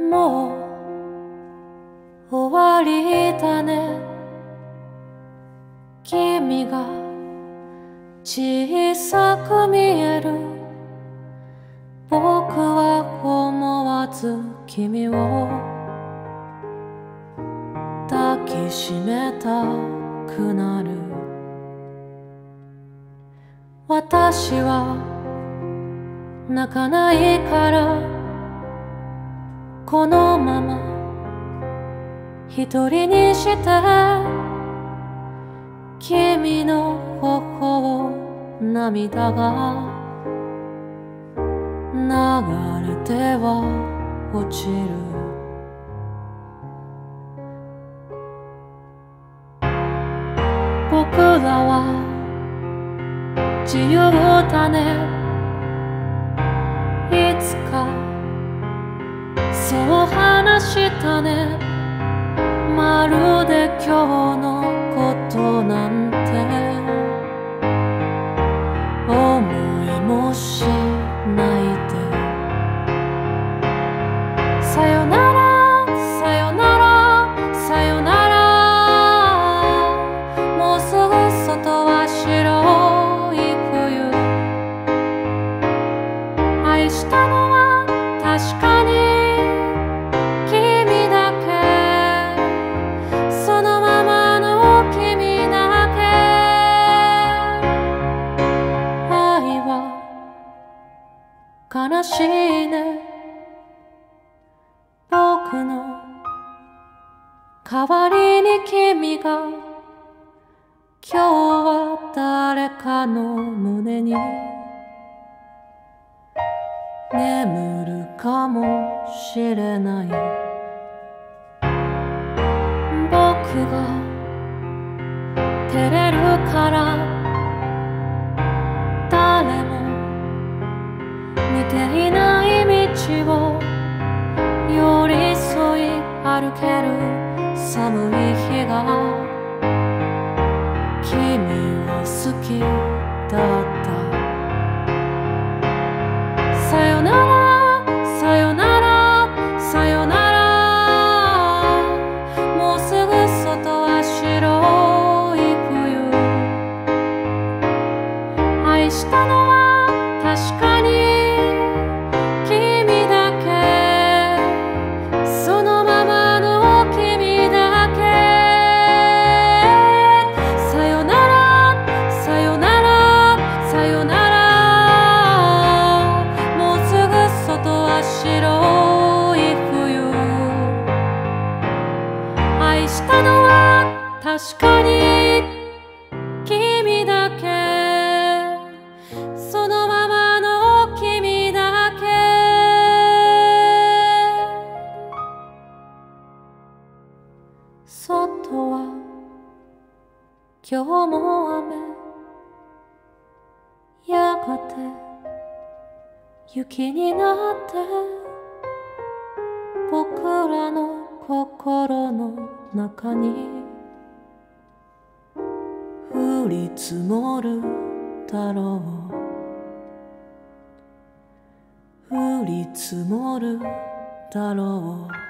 もう終わりだね。君が小さく見える。僕は思わず君を抱きしめたくなる。私は泣かないからこのまま一人にして君の頬を涙が流れては落ちる。僕らは自由だね。いつかそう話したね。まるで今日のことなんて思いもしないで。さよならさよならさよなら。もうすぐ外は白い冬。愛したのは確かに君だけ。そのままの君だけ。愛は悲しいね。僕の代わりに君が今日は誰かの胸に眠るかもしれない。僕が照れるから誰も見ていない道を寄り添い歩ける寒い日が君は好きだった。さよならさよならさよなら。もうすぐ外は白い冬。愛したのは確かに君だけ。そのままの君だけ。さよならさよならさよなら。白い冬。愛したのは確かに君だけ。そのままの君だけ。外は今日も雨。やがて雪になって僕らの心の中に降り積もるだろう。降り積もるだろう。